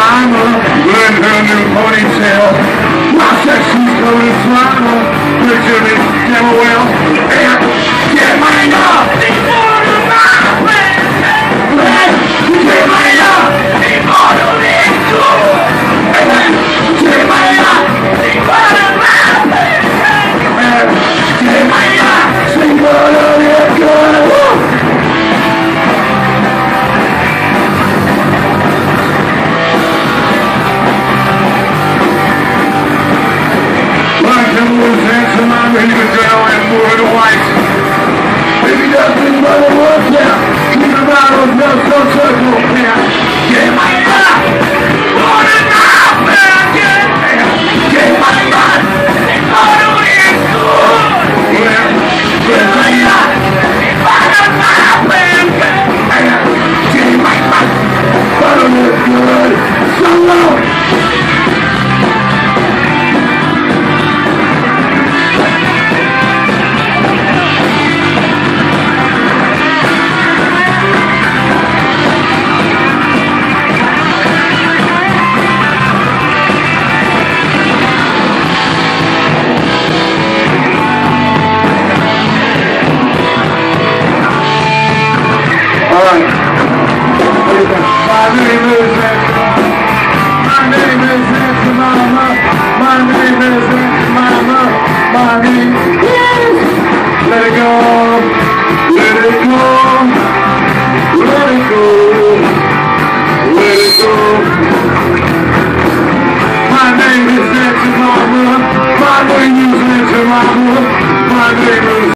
Jemima, in her new ponytail. I said she's going to smile, picture me devil well, and Jemima, the order of my friend, Jemima, the order of the school, and Jemima, the order of my friend, and Jemima, the order of the school. Baby girl and moving to white. Baby doesn't but it works out. Keep him out of no circle. Get my God. What a nightmare. Get my God. It's all the way in school. Get my God. It's all the nightmare. Get my God. But it looks good. So long. My name is